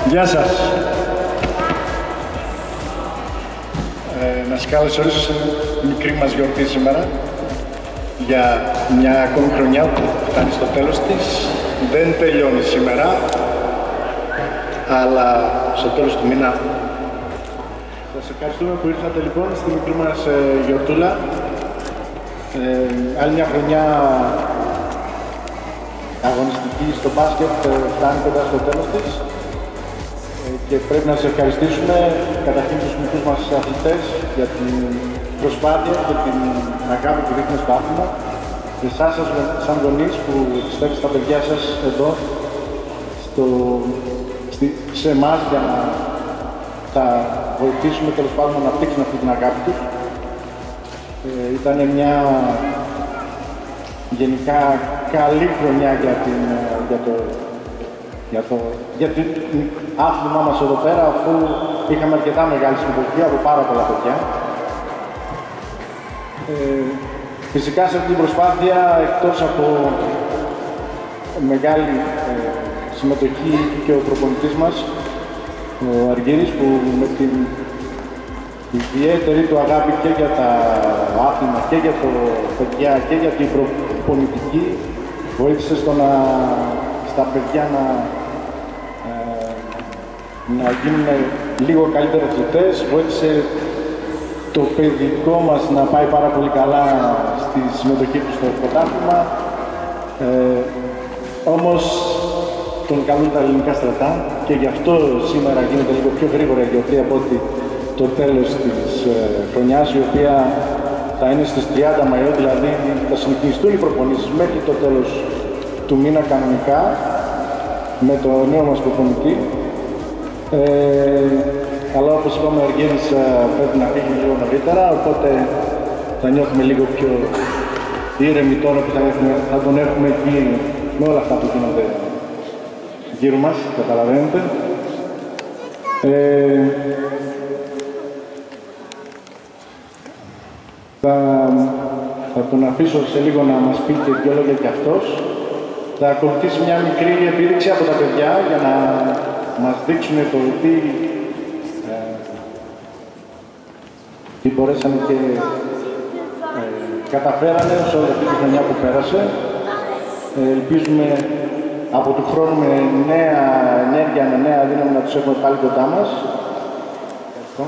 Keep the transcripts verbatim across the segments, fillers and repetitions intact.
Γεια σας. Ε, να σας καλωσορίσω σε μικρή μας γιορτή σήμερα για μια ακόμη χρονιά που φτάνει στο τέλος της. Δεν τελειώνει σήμερα, αλλά στο τέλος του μήνα. Σας ευχαριστούμε που ήρθατε λοιπόν στη μικρή μας ε, γιορτούλα. Ε, άλλη μια χρονιά αγωνιστική στο μπάσκετ ε, φτάνει κοντά στο τέλος της ε, και πρέπει να σας ευχαριστήσουμε καταρχήν τους μικρούς μας αθλητές για την προσπάθεια και την αγάπη που δείχνουν στο άθλημα και εσάς σαν γονείς που στέλνετε τα παιδιά σας εδώ στο, στη, σε εμάς για να τα βοηθήσουμε τέλος πάντων να αναπτύξουν αυτή την αγάπη τους. Ε, ήταν μια γενικά καλή χρονιά για, την, για, το, για, το, για την άθλημά μας εδώ πέρα, αφού είχαμε αρκετά μεγάλη συμμετοχή από πάρα πολλά παιδιά. Ε, φυσικά σε αυτή την προσπάθεια, εκτός από μεγάλη ε, συμμετοχή και ο προπονητής μας, ο Αργύρης, που με την ιδιαίτερη του αγάπη και για τα άθλημα και για το παιδιά και για την προπονητική βοήθησε στο να, στα παιδιά να, ε, να γίνουν λίγο καλύτεροι αθλητές, βοήθησε το παιδικό μας να πάει πάρα πολύ καλά στη συμμετοχή του στο πρωτάθλημα. Ε, όμως τον καλούν τα ελληνικά στρατά και γι' αυτό σήμερα γίνεται λίγο πιο γρήγορα η γιορτή από ότι το τέλος της ε, χρονιάς, η οποία θα είναι στις τριάντα Μαΐου, δηλαδή θα συνεχιστούν οι προπονήσεις μέχρι το τέλος του μήνα κανονικά με το νέο μας προπονητή. Ε, αλλά όπως είπαμε, ο Αργύρης ε, πρέπει να φύγει λίγο νωρίτερα, οπότε θα νιώθουμε λίγο πιο ήρεμοι τώρα που θα, έχουμε, θα τον έχουμε εκεί με όλα αυτά που γίνονται γύρω μας, καταλαβαίνετε. Ε, Θα, θα τον αφήσω σε λίγο να μας πει και δυο λόγια κι αυτός. Θα ακολουθήσει μια μικρή επίδειξη από τα παιδιά για να μας δείξουν το τι, ε, τι μπορέσανε και ε, καταφέρανε σε όλη αυτή τη χρονιά που πέρασε. Ε, ελπίζουμε από του χρόνου με νέα ενέργεια, με νέα δύναμη να τους έχουμε πάλι κοντά μας. Ευχαριστώ.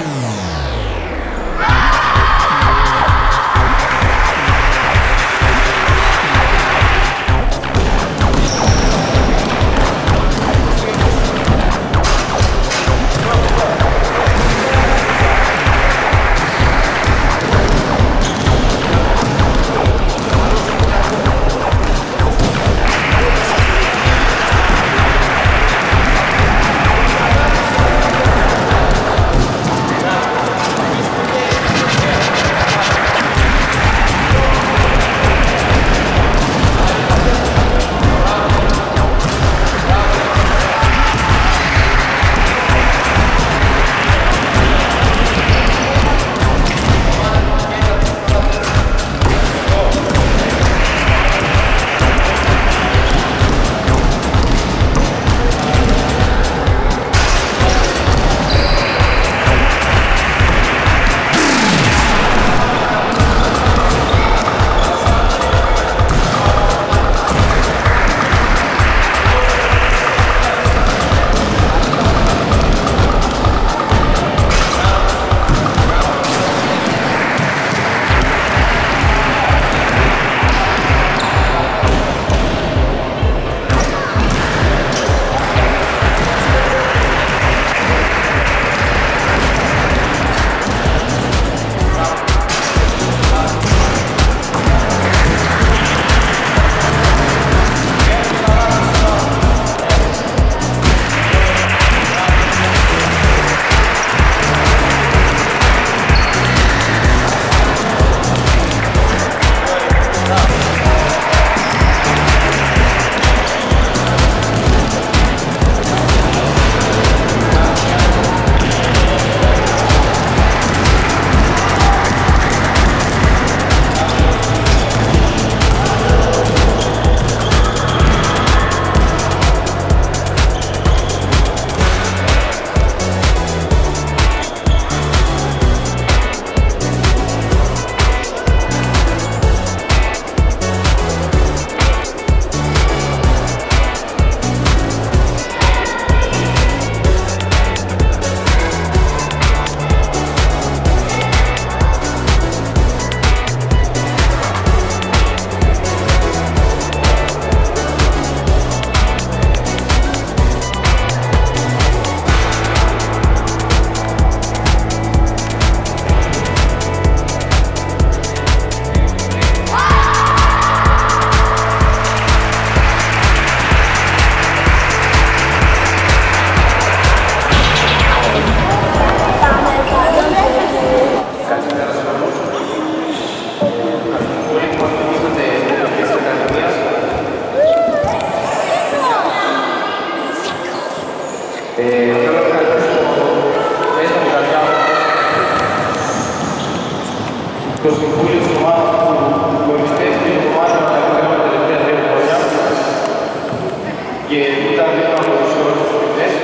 το Συμβούλιο της ομάδας που κοριστές και η ομάδα να τα τελευταία δύο χρόνια και ήταν δύο από τους όρους τους φοιτητές.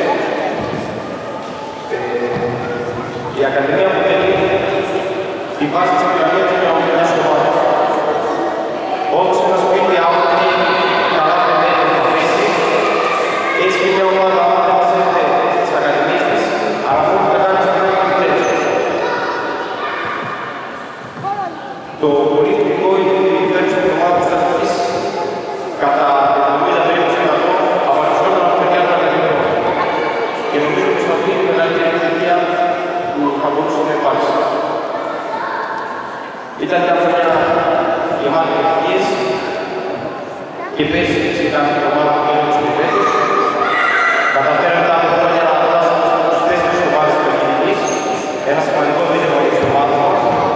Η Ακαδημία αποτελεί τη βάση της πυραμίδας της ομάδας ομάδας. Όπως ένα σπίτι άμα είναι καλά θεμέλια να αφήσει, έτσι και μια ομάδα άμα δεν βασίζεται στις ακαδημίες της, αλλά μόνο θα κάνει στις φοιτητές. Το πολύ θετικό είναι ότι η φέρνει στην ομάδα της Αστικής κατά εβδομήντα με είκοσι τοις εκατό απαρτιζόμενα από παιδιά των ακαδημιών. Και νομίζω πως αυτή είναι η μεγαλύτερη επιτυχία που θα μπορούσε να υπάρξει. Ήταν μια χρονιά γεμάτη επιτυχίες και πέρσι ήταν η ομάδα που πήγε στους φοιτητές. Καταφέραμε τα χρόνια να φτάσουμε στους τέσσερις ομάδες της Εθνικής, ένα σημαντικό δίδυμο για τις ομάδες μας.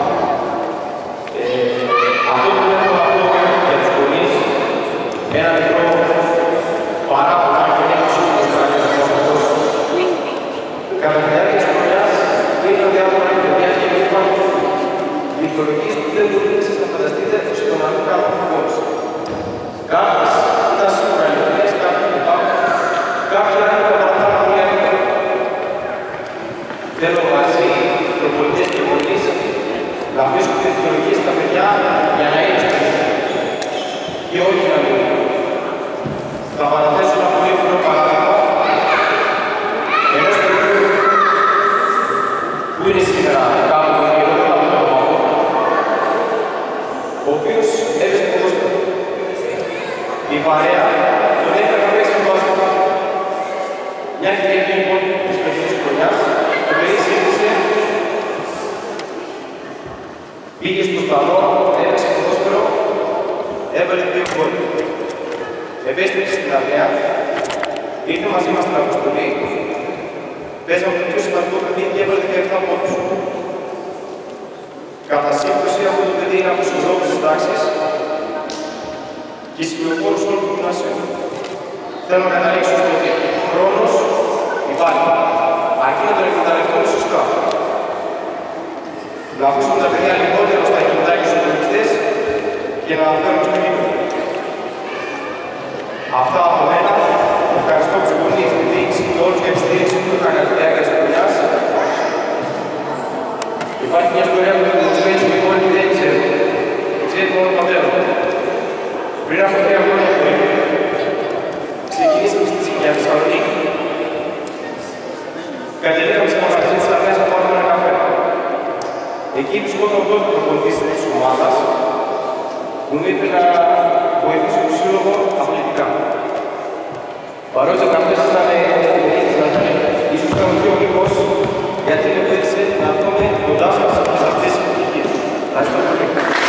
Αυτό που θέλω να πω για τους γονείς, ένα μικρό παράπονο και μια εξουσία στο ρadiοφόρο. Κατά τη διάρκεια της χρονιάς ήρθαν διάφορα παιδιά και μου είπαν δικαιολογίες που δεν μπορείτε εσείς να φανταστείτε στο να μην κάνουν φοβόνες. Κάποιες ήταν σίγουρα ελευθερίες, κάποιες λοιπά, κάποια είναι τα παραπάνω πολύ εύκολα. Θέλω μαζί προπονητές και γονείς να αφήσουν τις δικαιολογίες στα παιδιά για να είναι στο ίδιο. Και όχι να μην. Θα παραθέσω ένα πολύ μικρό παράδειγμα ενός παιδιού που είναι σήμερα κάπου γύρω από τον Παπαδό, ο οποίος έπαιζε ποδόσφαιρο. Η παρέα τον έφερε να παίξει ποδόσφαιρο. Μια Κυριακή λοιπόν της περσινής χρονιάς, ο Περής ήρθε, πήγε στο σταδό, έπαιξε ποδόσφαιρο, έβαλε δύο γκολ. Επέστρεψε στην Αθήνα, ήρθε μαζί μας στην αποστολή, παίζαμε το πιο σημαντικό παιδί και έβαλε δεκαεπτά πόντους. Κατά σύμπτωση αυτό το παιδί είναι από τους οδόχους της τάξης και συγκλοφόρους όλου του γυμνασίου. Θέλω να καταλήξω στο ότι ο χρόνος υπάρχει, αρκεί να τον εκμεταλλευτούμε σωστά. Να αφήσουμε τα παιδιά λιγότερο στα κινητά και στους υπολογιστές και να φέρουμε στο γήπεδο. Αυτά από μένα. Ευχαριστώ τους γονείς, τη διοίκηση και όλους για τη στήριξη που είχαν κατά τη διάρκεια της χρονιάς. Υπάρχει μια ιστορία που μου σημαίνει ότι οι υπόλοιποι δεν ξέρουν. Ξέρετε μόνο τον πατέρα μου. Πριν από τρία χρόνια περίπου, ξεκινήσαμε στη Τσίκια Θεσσαλονίκη. Κατεβήκαμε σε μαγαζί της Αθήνας να πάρουμε ένα καφέ. Εκεί βρισκόταν ο τότε προπονητής της ομάδας που μου είπε να βοηθήσω τον σύλλογο αθλητικά. Παρότι ο καφές ήταν ίσως ήταν πιο γλυκός, γιατί με βοήθησε να δούμε κοντά σας σε αυτές τις επιτυχίες. Ευχαριστώ πολύ.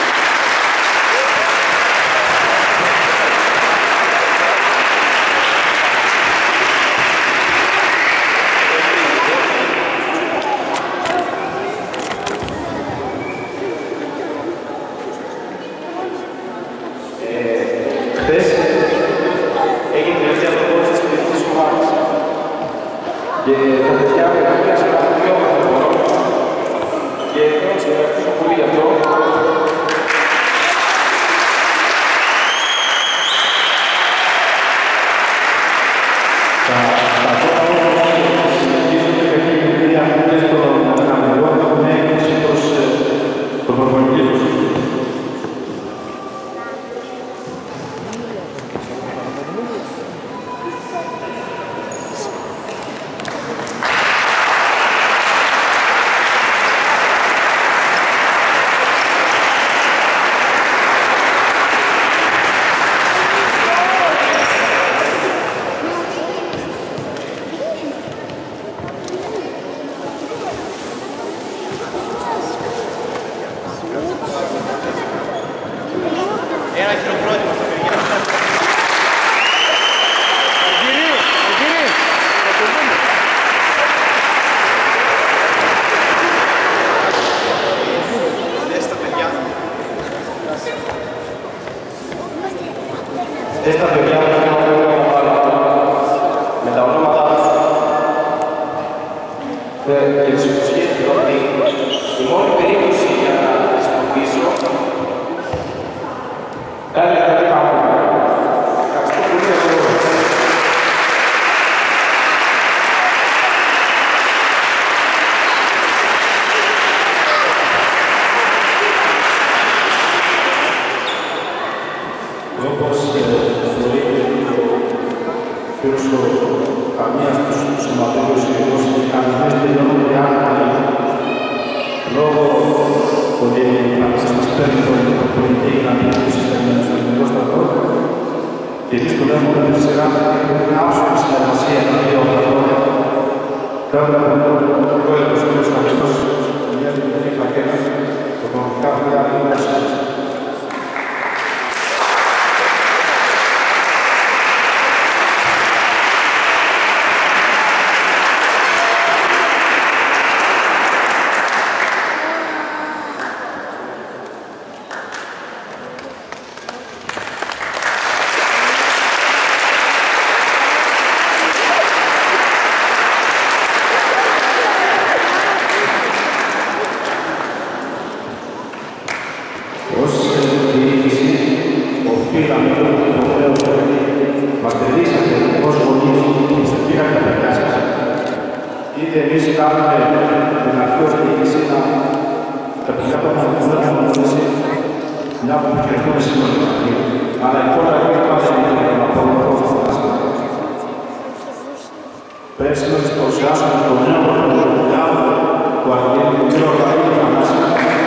Esta παιδιά με τα ονόματά τους και τους υποσχέθηκα ότι η μόνη περίπτωση για να χρησιμοποιήσω κάνει τα δικά μου. Ευχαριστώ πολύ για το λόγο. Όπως θεωρείται ο καμίας τους σωματικούς ειδικούς και κανονές τελειώνουν και άλλα λόγω ότι θα μας παίρνει το πολιτική να μην ακούσει στο ελληνικό στρατό και εμείς το λέμε ότι σε κάθε πρέπει να άψουμε συνεργασία τα δύο χρόνια. Θέλω να πω το πρόεδρος του Χριστός, μια δημιουργική πακέτα, το κομμωτικά φιλιά είναι εμείς κάνουμε την αρχή διοίκηση να τα να γνωρίσει μια που επικοινωνούμε σήμερα. Αλλά η χώρα έχει πάει να απολυθώ. Πρέπει να σας παρουσιάσουμε το νέο πρόγραμμα του Αργένου του κ. Ορταγίου Θανάση.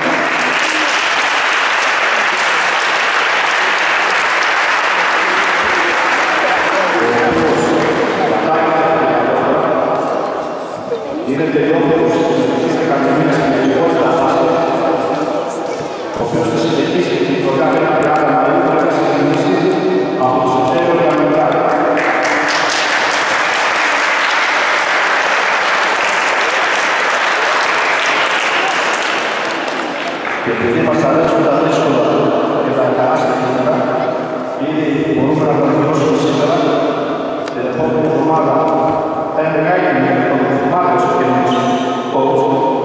Είναι τελειότερος της Ακαδημίας Συνεχικότητας Άστος, ο οποίος θα συνεχίσει την προγράμμα τριάντα Μαΐου που θα ξεκινήσει από το Σεπτέμβριο για Μητράρι. Και επειδή μας αρέσουν τα δύσκολα και τα τεράστια κείμενα, ήδη μπορούμε να τα δηλώσουμε σήμερα, την επόμενη εβδομάδα θα είναι μεγάλη με τον Μάρτιο στο καινούργιο.